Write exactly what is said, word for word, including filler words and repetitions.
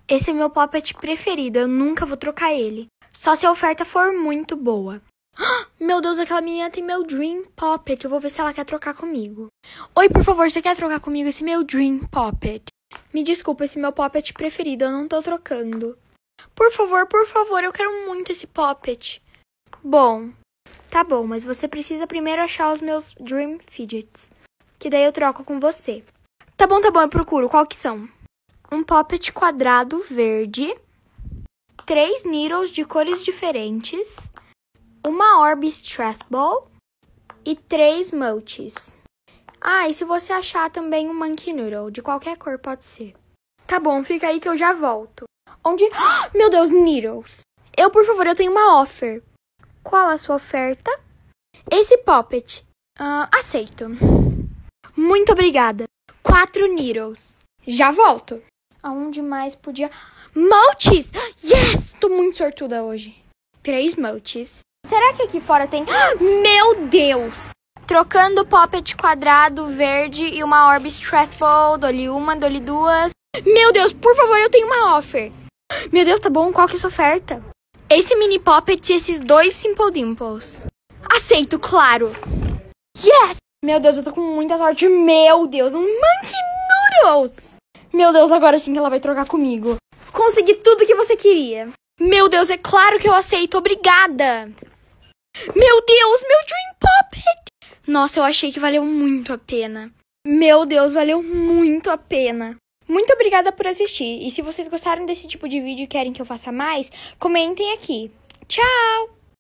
Esse é meu Poppet preferido, eu nunca vou trocar ele. Só se a oferta for muito boa. Meu Deus, aquela menina tem meu Dream Poppet. Eu vou ver se ela quer trocar comigo. Oi, por favor, você quer trocar comigo esse meu Dream Poppet? Me desculpa, esse meu Poppet preferido, eu não tô trocando. Por favor, por favor, eu quero muito esse Poppet. Bom, tá bom, mas você precisa primeiro achar os meus Dream Fidgets. Que daí eu troco com você. Tá bom, tá bom, eu procuro. Qual que são? Um Poppet quadrado verde. Três Needles de cores diferentes. Uma Orb Stress Ball. E três Multis. Ah, e se você achar também um Monkey Noodle, de qualquer cor pode ser. Tá bom, fica aí que eu já volto. Onde... Meu Deus, Needles. Eu, por favor, eu tenho uma offer. Qual a sua oferta? Esse Poppet. Uh, aceito. Muito obrigada. Quatro Needles. Já volto. Aonde mais podia... Multis! Yes! Tô muito sortuda hoje. Três Multis. Será que aqui fora tem... Meu Deus! Trocando o Poppet quadrado verde e uma Orb Stress Ball. Dou-lhe uma, dou-lhe duas. Meu Deus, por favor, eu tenho uma offer. Meu Deus, tá bom. Qual que é a sua oferta? Esse mini Poppet e esses dois Simple Dimples. Aceito, claro. Yes! Meu Deus, eu tô com muita sorte. Meu Deus, um Monkey Noodles. Meu Deus, agora sim que ela vai trocar comigo. Consegui tudo que você queria. Meu Deus, é claro que eu aceito. Obrigada. Meu Deus, meu Dream Poppet. Nossa, eu achei que valeu muito a pena. Meu Deus, valeu muito a pena. Muito obrigada por assistir. E se vocês gostaram desse tipo de vídeo e querem que eu faça mais, comentem aqui. Tchau!